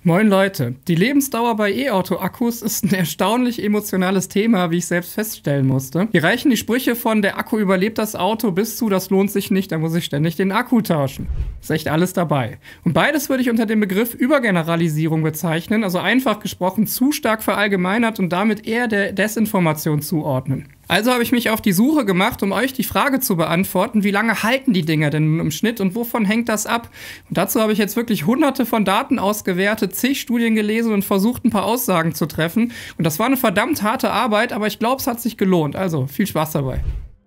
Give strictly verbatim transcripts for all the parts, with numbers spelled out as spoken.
Moin Leute, die Lebensdauer bei E-Auto-Akkus ist ein erstaunlich emotionales Thema, wie ich selbst feststellen musste. Hier reichen die Sprüche von der Akku überlebt das Auto bis zu das lohnt sich nicht, da muss ich ständig den Akku tauschen. Ist echt alles dabei. Und beides würde ich unter dem Begriff Übergeneralisierung bezeichnen, also einfach gesprochen zu stark verallgemeinert und damit eher der Desinformation zuordnen. Also habe ich mich auf die Suche gemacht, um euch die Frage zu beantworten, wie lange halten die Dinger denn im Schnitt und wovon hängt das ab? Und dazu habe ich jetzt wirklich hunderte von Daten ausgewertet, zig Studien gelesen und versucht, ein paar Aussagen zu treffen. Und das war eine verdammt harte Arbeit, aber ich glaube, es hat sich gelohnt. Also viel Spaß dabei.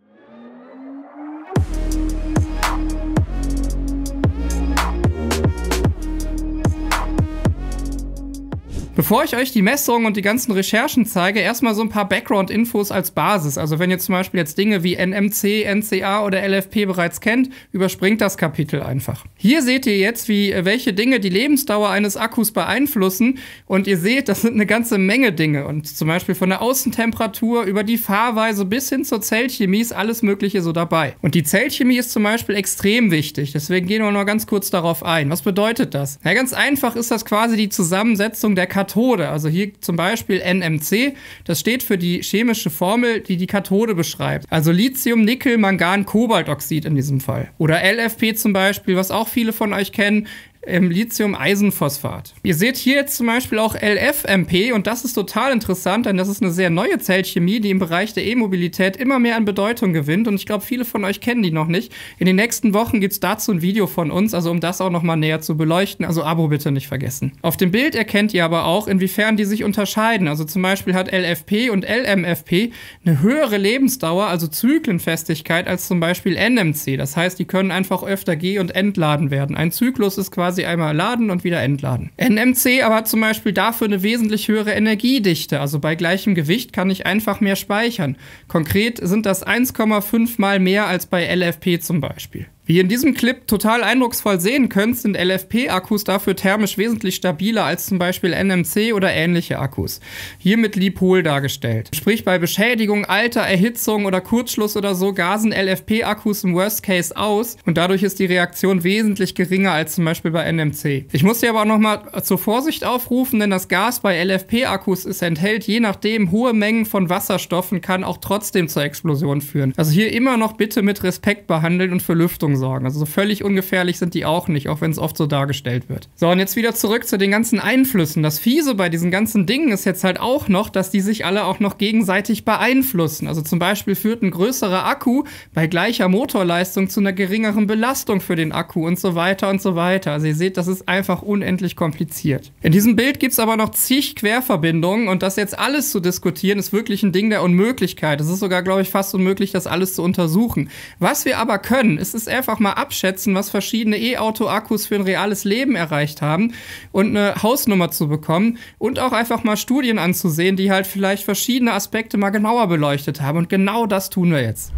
Bevor ich euch die Messungen und die ganzen Recherchen zeige, erstmal so ein paar Background-Infos als Basis. Also wenn ihr zum Beispiel jetzt Dinge wie N M C, N C A oder L F P bereits kennt, überspringt das Kapitel einfach. Hier seht ihr jetzt, wie welche Dinge die Lebensdauer eines Akkus beeinflussen. Und ihr seht, das sind eine ganze Menge Dinge. Und zum Beispiel von der Außentemperatur über die Fahrweise bis hin zur Zellchemie ist alles Mögliche so dabei. Und die Zellchemie ist zum Beispiel extrem wichtig. Deswegen gehen wir noch ganz kurz darauf ein. Was bedeutet das? Na, ganz einfach ist das quasi die Zusammensetzung der Kathode. Also hier zum Beispiel N M C, das steht für die chemische Formel, die die Kathode beschreibt. Also Lithium, Nickel, Mangan, Kobaltoxid in diesem Fall. Oder L F P zum Beispiel, was auch viele von euch kennen, Ähm, Lithium-Eisenphosphat. Ihr seht hier jetzt zum Beispiel auch L F M P und das ist total interessant, denn das ist eine sehr neue Zellchemie, die im Bereich der E-Mobilität immer mehr an Bedeutung gewinnt und ich glaube, viele von euch kennen die noch nicht. In den nächsten Wochen gibt es dazu ein Video von uns, also um das auch noch mal näher zu beleuchten, also Abo bitte nicht vergessen. Auf dem Bild erkennt ihr aber auch, inwiefern die sich unterscheiden. Also zum Beispiel hat L F P und L M F P eine höhere Lebensdauer, also Zyklenfestigkeit, als zum Beispiel N M C. Das heißt, die können einfach öfter geh- und entladen werden. Ein Zyklus ist quasi sie einmal laden und wieder entladen. N M C aber hat zum Beispiel dafür eine wesentlich höhere Energiedichte, also bei gleichem Gewicht kann ich einfach mehr speichern. Konkret sind das eins Komma fünf mal mehr als bei L F P zum Beispiel. Wie ihr in diesem Clip total eindrucksvoll sehen könnt, sind L F P-Akkus dafür thermisch wesentlich stabiler als zum Beispiel N M C oder ähnliche Akkus. Hier mit Lipol dargestellt. Sprich, bei Beschädigung, Alter, Erhitzung oder Kurzschluss oder so gasen L F P-Akkus im Worst Case aus und dadurch ist die Reaktion wesentlich geringer als zum Beispiel bei N M C. Ich muss hier aber auch nochmal zur Vorsicht aufrufen, denn das Gas bei L F P-Akkus es enthält je nachdem hohe Mengen von Wasserstoffen, kann auch trotzdem zur Explosion führen. Also hier immer noch bitte mit Respekt behandeln und für Lüftung sorgen. Also so völlig ungefährlich sind die auch nicht, auch wenn es oft so dargestellt wird. So, und jetzt wieder zurück zu den ganzen Einflüssen. Das Fiese bei diesen ganzen Dingen ist jetzt halt auch noch, dass die sich alle auch noch gegenseitig beeinflussen. Also zum Beispiel führt ein größerer Akku bei gleicher Motorleistung zu einer geringeren Belastung für den Akku und so weiter und so weiter. Also ihr seht, das ist einfach unendlich kompliziert. In diesem Bild gibt es aber noch zig Querverbindungen und das jetzt alles zu diskutieren, ist wirklich ein Ding der Unmöglichkeit. Es ist sogar, glaube ich, fast unmöglich, das alles zu untersuchen. Was wir aber können, ist es einfach mal abschätzen, was verschiedene E-Auto-Akkus für ein reales Leben erreicht haben und eine Hausnummer zu bekommen und auch einfach mal Studien anzusehen, die halt vielleicht verschiedene Aspekte mal genauer beleuchtet haben. Und genau das tun wir jetzt.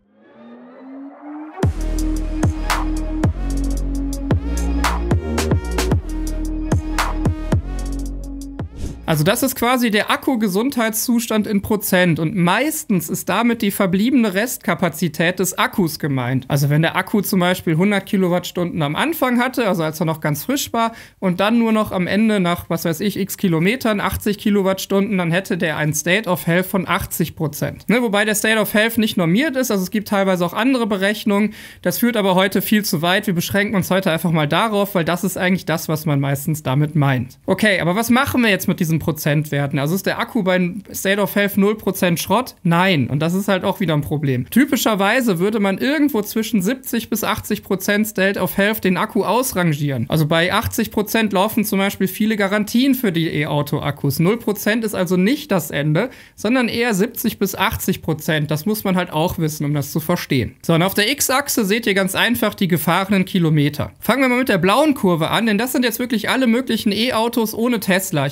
Also das ist quasi der Akku-Gesundheitszustand in Prozent und meistens ist damit die verbliebene Restkapazität des Akkus gemeint. Also wenn der Akku zum Beispiel hundert Kilowattstunden am Anfang hatte, also als er noch ganz frisch war und dann nur noch am Ende nach, was weiß ich, x Kilometern, achtzig Kilowattstunden, dann hätte der ein State of Health von achtzig Prozent. Ne, wobei der State of Health nicht normiert ist, also es gibt teilweise auch andere Berechnungen. Das führt aber heute viel zu weit. Wir beschränken uns heute einfach mal darauf, weil das ist eigentlich das, was man meistens damit meint. Okay, aber was machen wir jetzt mit diesem Prozentwerten? Also ist der Akku bei State of Health null Prozent Schrott? Nein. Und das ist halt auch wieder ein Problem. Typischerweise würde man irgendwo zwischen siebzig bis achtzig Prozent State of Health den Akku ausrangieren. Also bei achtzig Prozent laufen zum Beispiel viele Garantien für die E-Auto-Akkus. null Prozent ist also nicht das Ende, sondern eher siebzig bis achtzig Prozent. Das muss man halt auch wissen, um das zu verstehen. So, und auf der X-Achse seht ihr ganz einfach die gefahrenen Kilometer. Fangen wir mal mit der blauen Kurve an, denn das sind jetzt wirklich alle möglichen E-Autos ohne Tesla. Ich erkläre gleich,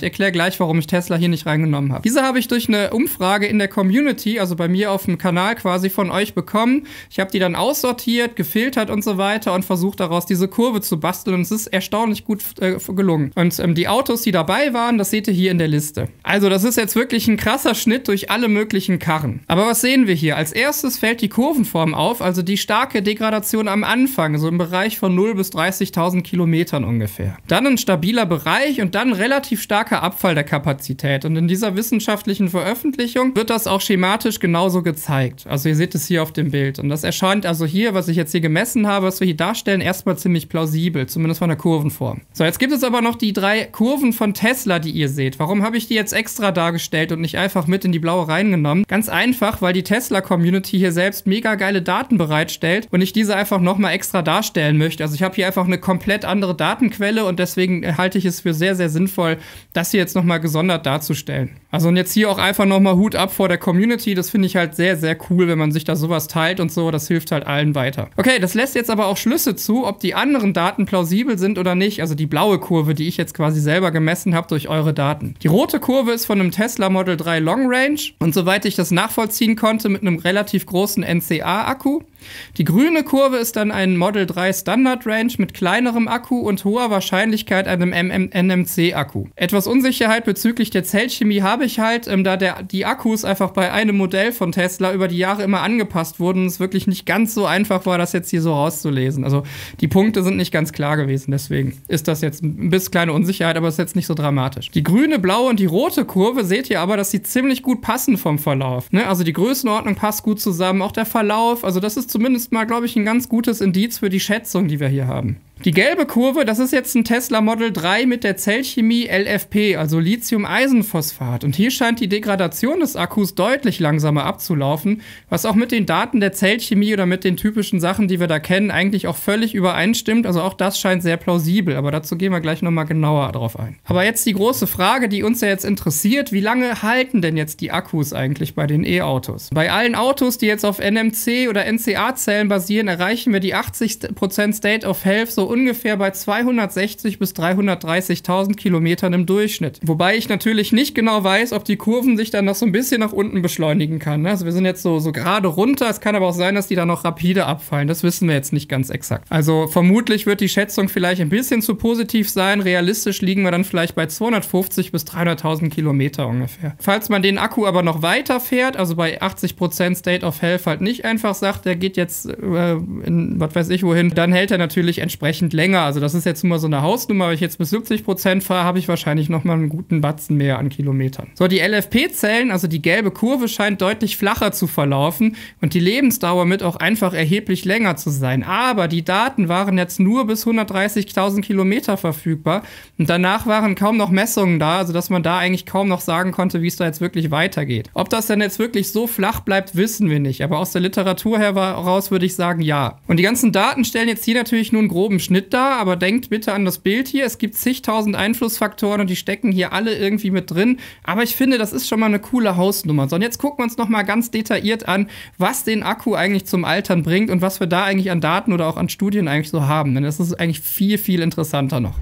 gleich, warum ich Tesla hier nicht reingenommen habe. Diese habe ich durch eine Umfrage in der Community, also bei mir auf dem Kanal quasi von euch bekommen. Ich habe die dann aussortiert, gefiltert und so weiter und versucht daraus diese Kurve zu basteln und es ist erstaunlich gut äh, gelungen. Und ähm, die Autos, die dabei waren, das seht ihr hier in der Liste. Also das ist jetzt wirklich ein krasser Schnitt durch alle möglichen Karren. Aber was sehen wir hier? Als erstes fällt die Kurvenform auf, also die starke Degradation am Anfang, so im Bereich von null bis dreißigtausend Kilometern ungefähr. Dann ein stabiler Bereich und dann relativ starker Abfall der Kapazität. Und in dieser wissenschaftlichen Veröffentlichung wird das auch schematisch genauso gezeigt. Also ihr seht es hier auf dem Bild. Und das erscheint also hier, was ich jetzt hier gemessen habe, was wir hier darstellen, erstmal ziemlich plausibel, zumindest von der Kurvenform. So, jetzt gibt es aber noch die drei Kurven von Tesla, die ihr seht. Warum habe ich die jetzt extra dargestellt und nicht einfach mit in die blaue reingenommen? Ganz einfach, weil die Tesla-Community hier selbst mega geile Daten bereitstellt und ich diese einfach nochmal extra darstellen möchte. Also ich habe hier einfach eine komplett andere Datenquelle und deswegen halte ich es für sehr, sehr sinnvoll, das hier jetzt nochmal gesondert darzustellen. Also und jetzt hier auch einfach nochmal Hut ab vor der Community. Das finde ich halt sehr, sehr cool, wenn man sich da sowas teilt und so. Das hilft halt allen weiter. Okay, das lässt jetzt aber auch Schlüsse zu, ob die anderen Daten plausibel sind oder nicht. Also die blaue Kurve, die ich jetzt quasi selber gemessen habe durch eure Daten. Die rote Kurve ist von einem Tesla Model drei Long Range und soweit ich das nachvollziehen konnte, mit einem relativ großen N C A-Akku. Die grüne Kurve ist dann ein Model drei Standard Range mit kleinerem Akku und hoher Wahrscheinlichkeit einem N M C-Akku. Etwas Unsicherheit bezüglich der Zellchemie habe ich halt, ähm, da der, die Akkus einfach bei einem Modell von Tesla über die Jahre immer angepasst wurden und es wirklich nicht ganz so einfach war, das jetzt hier so rauszulesen. Also die Punkte sind nicht ganz klar gewesen, deswegen ist das jetzt ein bisschen kleine Unsicherheit, aber ist jetzt nicht so dramatisch. Die grüne, blaue und die rote Kurve seht ihr aber, dass sie ziemlich gut passen vom Verlauf. Ne? Also die Größenordnung passt gut zusammen, auch der Verlauf, also das ist zumindest mal, glaube ich, ein ganz gutes Indiz für die Schätzung, die wir hier haben. Die gelbe Kurve, das ist jetzt ein Tesla Model drei mit der Zellchemie L F P, also Lithium-Eisenphosphat. Und hier scheint die Degradation des Akkus deutlich langsamer abzulaufen, was auch mit den Daten der Zellchemie oder mit den typischen Sachen, die wir da kennen, eigentlich auch völlig übereinstimmt. Also auch das scheint sehr plausibel, aber dazu gehen wir gleich nochmal genauer drauf ein. Aber jetzt die große Frage, die uns ja jetzt interessiert, wie lange halten denn jetzt die Akkus eigentlich bei den E-Autos? Bei allen Autos, die jetzt auf N M C oder N C A-Zellen basieren, erreichen wir die achtzig Prozent State of Health so ungefähr bei zweihundertsechzig bis dreihundertdreißigtausend Kilometern im Durchschnitt. Wobei ich natürlich nicht genau weiß, ob die Kurven sich dann noch so ein bisschen nach unten beschleunigen kann. Also wir sind jetzt so, so gerade runter. Es kann aber auch sein, dass die dann noch rapide abfallen. Das wissen wir jetzt nicht ganz exakt. Also vermutlich wird die Schätzung vielleicht ein bisschen zu positiv sein. Realistisch liegen wir dann vielleicht bei zweihundertfünfzig bis dreihunderttausend Kilometer ungefähr. Falls man den Akku aber noch weiter fährt, also bei achtzig Prozent State of Health halt nicht einfach sagt, der geht jetzt äh, in was weiß ich wohin, dann hält er natürlich entsprechend länger. Also das ist jetzt nur so eine Hausnummer. Wenn ich jetzt bis siebzig Prozent fahre, habe ich wahrscheinlich noch mal einen guten Batzen mehr an Kilometern. So, die L F P-Zellen, also die gelbe Kurve, scheint deutlich flacher zu verlaufen und die Lebensdauer mit auch einfach erheblich länger zu sein. Aber die Daten waren jetzt nur bis hundertdreißigtausend Kilometer verfügbar und danach waren kaum noch Messungen da, also dass man da eigentlich kaum noch sagen konnte, wie es da jetzt wirklich weitergeht. Ob das denn jetzt wirklich so flach bleibt, wissen wir nicht. Aber aus der Literatur heraus würde ich sagen, ja. Und die ganzen Daten stellen jetzt hier natürlich nur einen groben Schnitt da, aber denkt bitte an das Bild hier. Es gibt zigtausend Einflussfaktoren und die stecken hier alle irgendwie mit drin. Aber ich finde, das ist schon mal eine coole Hausnummer. So, und jetzt gucken wir uns noch mal ganz detailliert an, was den Akku eigentlich zum Altern bringt und was wir da eigentlich an Daten oder auch an Studien eigentlich so haben. Denn das ist eigentlich viel, viel interessanter noch.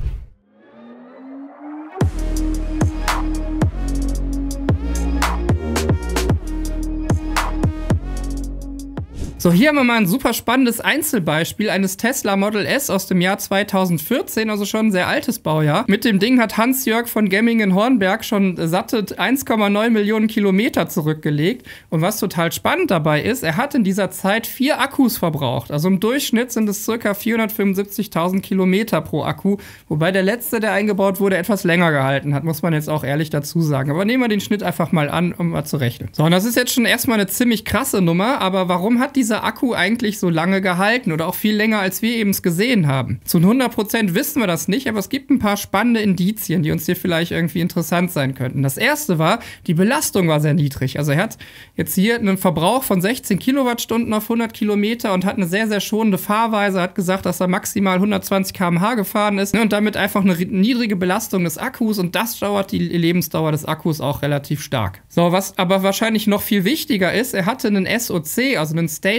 So, hier haben wir mal ein super spannendes Einzelbeispiel eines Tesla Model S aus dem Jahr zweitausendvierzehn, also schon ein sehr altes Baujahr. Mit dem Ding hat Hans-Jörg von Gemmingen-Hornberg schon satte eins Komma neun Millionen Kilometer zurückgelegt. Und was total spannend dabei ist, er hat in dieser Zeit vier Akkus verbraucht. Also im Durchschnitt sind es ca. vierhundertfünfundsiebzigtausend Kilometer pro Akku. Wobei der letzte, der eingebaut wurde, etwas länger gehalten hat, muss man jetzt auch ehrlich dazu sagen. Aber nehmen wir den Schnitt einfach mal an, um mal zu rechnen. So, und das ist jetzt schon erstmal eine ziemlich krasse Nummer. Aber warum hat diese dieser Akku eigentlich so lange gehalten oder auch viel länger, als wir eben es gesehen haben? Zu hundert Prozent wissen wir das nicht, aber es gibt ein paar spannende Indizien, die uns hier vielleicht irgendwie interessant sein könnten. Das erste war, die Belastung war sehr niedrig. Also er hat jetzt hier einen Verbrauch von sechzehn Kilowattstunden auf hundert Kilometer und hat eine sehr, sehr schonende Fahrweise, hat gesagt, dass er maximal hundertzwanzig Kilometer pro Stunde gefahren ist, ne, und damit einfach eine niedrige Belastung des Akkus, und das dauert die Lebensdauer des Akkus auch relativ stark. So, was aber wahrscheinlich noch viel wichtiger ist, er hatte einen S O C, also einen State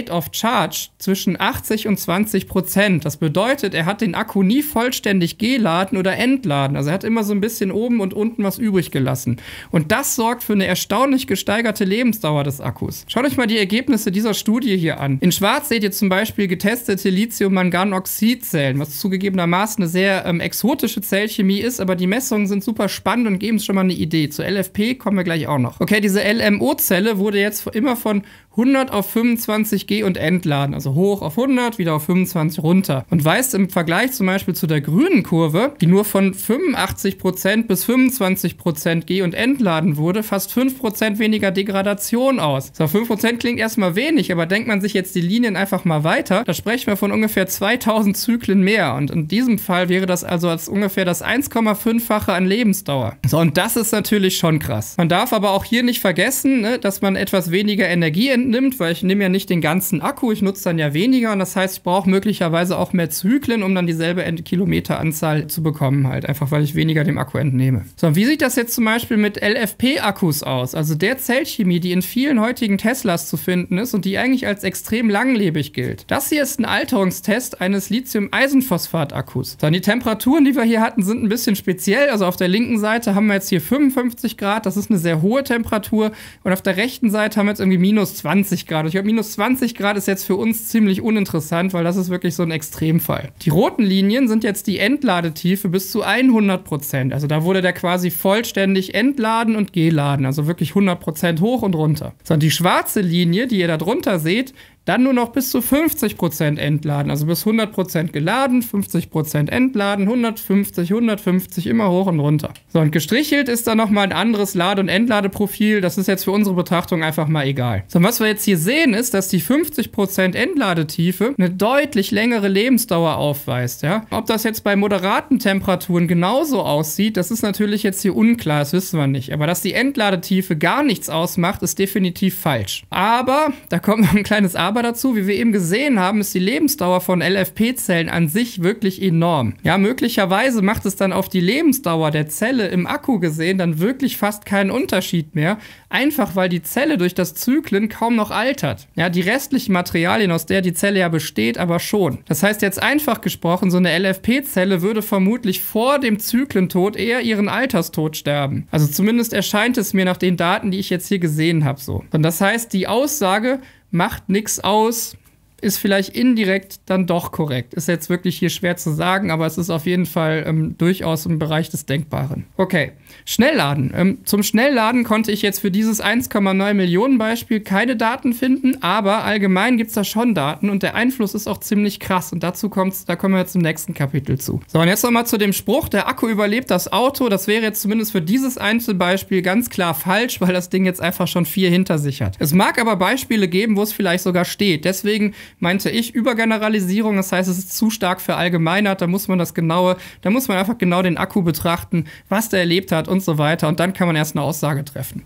State of Charge zwischen achtzig und zwanzig Prozent. Das bedeutet, er hat den Akku nie vollständig geladen oder entladen. Also er hat immer so ein bisschen oben und unten was übrig gelassen. Und das sorgt für eine erstaunlich gesteigerte Lebensdauer des Akkus. Schaut euch mal die Ergebnisse dieser Studie hier an. In schwarz seht ihr zum Beispiel getestete Lithium-Mangan-Oxid-Zellen, was zugegebenermaßen eine sehr ähm, exotische Zellchemie ist, aber die Messungen sind super spannend und geben schon mal eine Idee. Zu L F P kommen wir gleich auch noch. Okay, diese L M O-Zelle wurde jetzt immer von hundert auf fünfundzwanzig G und entladen, also hoch auf hundert, wieder auf fünfundzwanzig runter. Und weist im Vergleich zum Beispiel zu der grünen Kurve, die nur von fünfundachtzig Prozent bis fünfundzwanzig Prozent G und entladen wurde, fast fünf Prozent weniger Degradation aus. So, fünf Prozent klingt erstmal wenig, aber denkt man sich jetzt die Linien einfach mal weiter, da sprechen wir von ungefähr zweitausend Zyklen mehr. Und in diesem Fall wäre das also als ungefähr das eins Komma fünf-fache an Lebensdauer. So, und das ist natürlich schon krass. Man darf aber auch hier nicht vergessen, ne, dass man etwas weniger Energie entnimmt, weil ich nehme ja nicht den ganzen Akku, ich nutze dann ja weniger und das heißt, ich brauche möglicherweise auch mehr Zyklen, um dann dieselbe Kilometeranzahl zu bekommen halt, einfach weil ich weniger dem Akku entnehme. So, und wie sieht das jetzt zum Beispiel mit L F P-Akkus aus? Also der Zellchemie, die in vielen heutigen Teslas zu finden ist und die eigentlich als extrem langlebig gilt. Das hier ist ein Alterungstest eines Lithium-Eisenphosphat-Akkus. So, und die Temperaturen, die wir hier hatten, sind ein bisschen speziell. Also auf der linken Seite haben wir jetzt hier fünfundfünfzig Grad, das ist eine sehr hohe Temperatur und auf der rechten Seite haben wir jetzt irgendwie minus zwanzig Grad. Ich glaube, minus zwanzig Grad ist jetzt für uns ziemlich uninteressant, weil das ist wirklich so ein Extremfall. Die roten Linien sind jetzt die Entladetiefe bis zu hundert Prozent. Also da wurde der quasi vollständig entladen und geladen. Also wirklich hundert Prozent hoch und runter. So, und die schwarze Linie, die ihr da drunter seht, dann nur noch bis zu fünfzig Prozent entladen, also bis hundert Prozent geladen, fünfzig Prozent entladen, hundertfünfzig, hundertfünfzig, immer hoch und runter. So, und gestrichelt ist dann nochmal ein anderes Lade- und Entladeprofil, das ist jetzt für unsere Betrachtung einfach mal egal. So, und was wir jetzt hier sehen ist, dass die fünfzig Prozent Entladetiefe eine deutlich längere Lebensdauer aufweist, ja. Ob das jetzt bei moderaten Temperaturen genauso aussieht, das ist natürlich jetzt hier unklar, das wissen wir nicht. Aber dass die Entladetiefe gar nichts ausmacht, ist definitiv falsch. Aber, da kommt noch ein kleines Aber Aber dazu, wie wir eben gesehen haben, ist die Lebensdauer von L F P-Zellen an sich wirklich enorm. Ja, möglicherweise macht es dann auf die Lebensdauer der Zelle im Akku gesehen dann wirklich fast keinen Unterschied mehr, einfach weil die Zelle durch das Zyklen kaum noch altert. Ja, die restlichen Materialien, aus der die Zelle ja besteht, aber schon. Das heißt jetzt einfach gesprochen, so eine L F P-Zelle würde vermutlich vor dem Zyklentod eher ihren Alterstod sterben. Also zumindest erscheint es mir nach den Daten, die ich jetzt hier gesehen habe, so. Und das heißt, die Aussage macht nichts aus, ist vielleicht indirekt dann doch korrekt. Ist jetzt wirklich hier schwer zu sagen, aber es ist auf jeden Fall ähm, durchaus im Bereich des Denkbaren. Okay, Schnellladen. Ähm, zum Schnellladen konnte ich jetzt für dieses eins Komma neun Millionen Beispiel keine Daten finden, aber allgemein gibt es da schon Daten und der Einfluss ist auch ziemlich krass und dazu kommt's, da kommen wir jetzt im nächsten Kapitel zu. So, und jetzt nochmal zu dem Spruch, der Akku überlebt das Auto. Das wäre jetzt zumindest für dieses Einzelbeispiel ganz klar falsch, weil das Ding jetzt einfach schon vier hinter sich hat. Es mag aber Beispiele geben, wo es vielleicht sogar steht. Deswegen meinte ich Übergeneralisierung, das heißt, es ist zu stark verallgemeinert, da muss man das genaue, da muss man einfach genau den Akku betrachten, was der erlebt hat und so weiter und dann kann man erst eine Aussage treffen.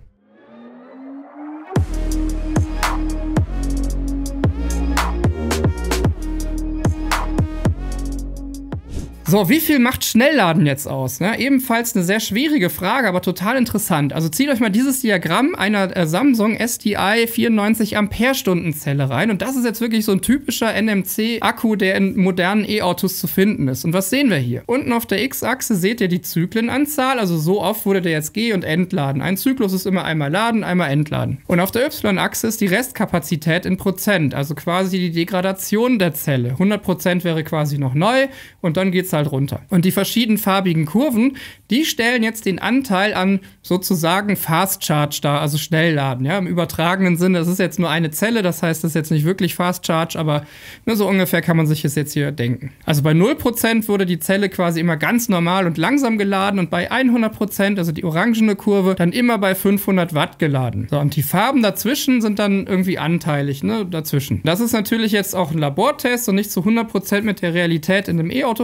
So, wie viel macht Schnellladen jetzt aus? Ne? Ebenfalls eine sehr schwierige Frage, aber total interessant. Also zieht euch mal dieses Diagramm einer äh, Samsung S D I vierundneunzig Ampere-Stunden Zelle rein. Und das ist jetzt wirklich so ein typischer N M C-Akku, der in modernen E-Autos zu finden ist. Und was sehen wir hier? Unten auf der X-Achse seht ihr die Zyklenanzahl. Also so oft wurde der jetzt G- und entladen. Ein Zyklus ist immer einmal laden, einmal entladen. Und auf der Y-Achse ist die Restkapazität in Prozent. Also quasi die Degradation der Zelle. hundert Prozent wäre quasi noch neu und dann geht es halt runter. Und die verschiedenfarbigen Kurven, die stellen jetzt den Anteil an sozusagen Fast Charge dar, also Schnellladen, ja, im übertragenen Sinne. Das ist jetzt nur eine Zelle, das heißt, das ist jetzt nicht wirklich Fast Charge, aber nur so ungefähr kann man sich das jetzt hier denken. Also bei null Prozent wurde die Zelle quasi immer ganz normal und langsam geladen und bei hundert Prozent, also die orangene Kurve, dann immer bei fünfhundert Watt geladen. So, und die Farben dazwischen sind dann irgendwie anteilig, ne, dazwischen. Das ist natürlich jetzt auch ein Labortest und nicht zu hundert Prozent mit der Realität in einem E-Auto vergleichbar,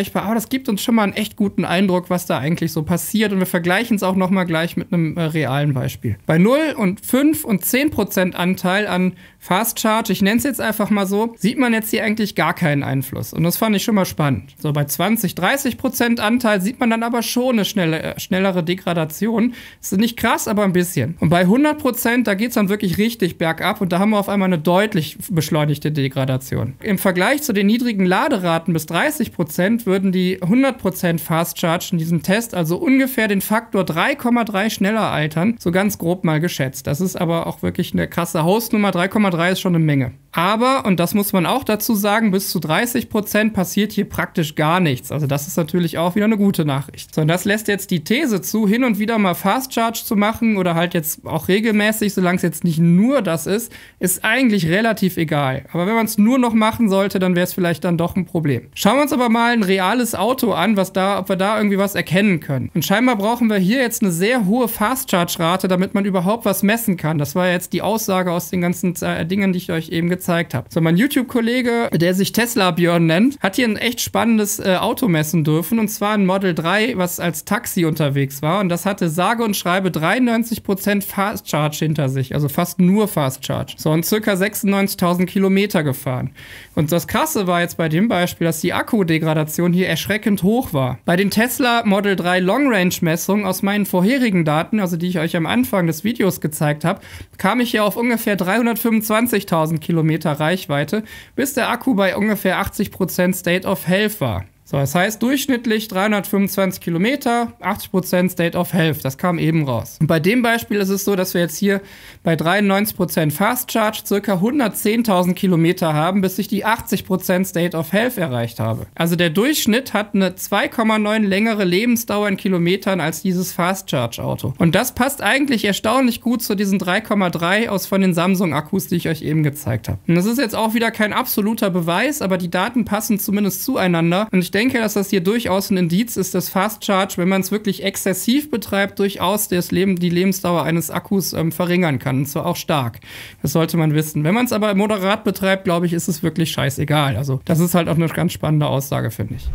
vergleichbar, aber das gibt uns schon mal einen echt guten Eindruck, was da eigentlich so passiert. Und wir vergleichen es auch noch mal gleich mit einem äh, realen Beispiel. Bei null und fünf und zehn Prozent Anteil an Fast Charge, ich nenne es jetzt einfach mal so, sieht man jetzt hier eigentlich gar keinen Einfluss. Und das fand ich schon mal spannend. So bei zwanzig, dreißig Prozent Anteil sieht man dann aber schon eine schnelle, äh, schnellere Degradation. Das ist nicht krass, aber ein bisschen. Und bei hundert Prozent, da geht es dann wirklich richtig bergab und da haben wir auf einmal eine deutlich beschleunigte Degradation. Im Vergleich zu den niedrigen Laderaten bis dreißig Prozent würden die hundert Prozent Fast Charge in diesem Test also ungefähr den Faktor drei Komma drei schneller altern, so ganz grob mal geschätzt. Das ist aber auch wirklich eine krasse Hausnummer, drei Komma drei ist schon eine Menge. Aber, und das muss man auch dazu sagen, bis zu dreißig Prozent passiert hier praktisch gar nichts. Also das ist natürlich auch wieder eine gute Nachricht. So, und das lässt jetzt die These zu, hin und wieder mal Fast Charge zu machen oder halt jetzt auch regelmäßig, solange es jetzt nicht nur das ist, ist eigentlich relativ egal. Aber wenn man es nur noch machen sollte, dann wäre es vielleicht dann doch ein Problem. Schauen wir uns aber mal ein reales Auto an, was da, ob wir da irgendwie was erkennen können. Und scheinbar brauchen wir hier jetzt eine sehr hohe Fast Charge Rate, damit man überhaupt was messen kann. Das war jetzt die Aussage aus den ganzen äh, Dingen, die ich euch eben gezeigt habe. So, mein YouTube-Kollege, der sich Tesla Björn nennt, hat hier ein echt spannendes äh, Auto messen dürfen, und zwar ein Model drei, was als Taxi unterwegs war, und das hatte sage und schreibe dreiundneunzig Prozent Fast Charge hinter sich, also fast nur Fast Charge. So, und circa sechsundneunzigtausend Kilometer gefahren. Und das Krasse war jetzt bei dem Beispiel, dass die Akkudegradation hier erschreckend hoch war. Bei den Tesla Model drei Long Range Messungen aus meinen vorherigen Daten, also die ich euch am Anfang des Videos gezeigt habe, kam ich hier auf ungefähr dreihundertfünfundzwanzigtausend Kilometer Reichweite, bis der Akku bei ungefähr achtzig Prozent State of Health war. So, das heißt durchschnittlich dreihundertfünfundzwanzig Kilometer, achtzig Prozent State of Health. Das kam eben raus. Und bei dem Beispiel ist es so, dass wir jetzt hier bei dreiundneunzig Prozent Fast Charge ca. hundertzehntausend Kilometer haben, bis ich die achtzig Prozent State of Health erreicht habe. Also der Durchschnitt hat eine zwei Komma neun längere Lebensdauer in Kilometern als dieses Fast Charge Auto. Und das passt eigentlich erstaunlich gut zu diesen drei Komma drei aus von den Samsung-Akkus, die ich euch eben gezeigt habe. Und das ist jetzt auch wieder kein absoluter Beweis, aber die Daten passen zumindest zueinander. Und ich Ich denke, dass das hier durchaus ein Indiz ist, dass Fast Charge, wenn man es wirklich exzessiv betreibt, durchaus das Leben, die Lebensdauer eines Akkus ähm, verringern kann. Und zwar auch stark. Das sollte man wissen. Wenn man es aber moderat betreibt, glaube ich, ist es wirklich scheißegal. Also das ist halt auch eine ganz spannende Aussage, finde ich.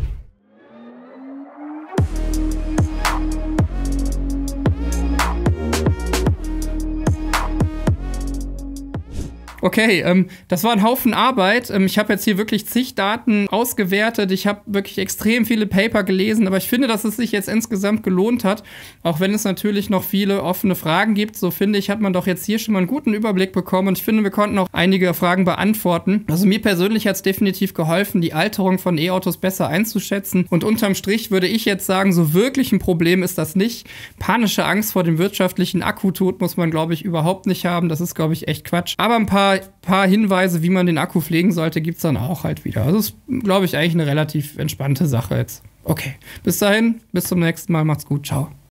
Okay, ähm, das war ein Haufen Arbeit. Ähm, ich habe jetzt hier wirklich zig Daten ausgewertet. Ich habe wirklich extrem viele Paper gelesen, aber ich finde, dass es sich jetzt insgesamt gelohnt hat. Auch wenn es natürlich noch viele offene Fragen gibt, so finde ich, hat man doch jetzt hier schon mal einen guten Überblick bekommen. Und ich finde, wir konnten auch einige Fragen beantworten. Also mir persönlich hat es definitiv geholfen, die Alterung von E-Autos besser einzuschätzen. Und unterm Strich würde ich jetzt sagen, so wirklich ein Problem ist das nicht. Panische Angst vor dem wirtschaftlichen Akkutod muss man, glaube ich, überhaupt nicht haben. Das ist, glaube ich, echt Quatsch. Aber ein paar paar Hinweise, wie man den Akku pflegen sollte, gibt es dann auch halt wieder. Also ist, glaube ich, eigentlich eine relativ entspannte Sache jetzt. Okay, bis dahin, bis zum nächsten Mal, macht's gut, ciao.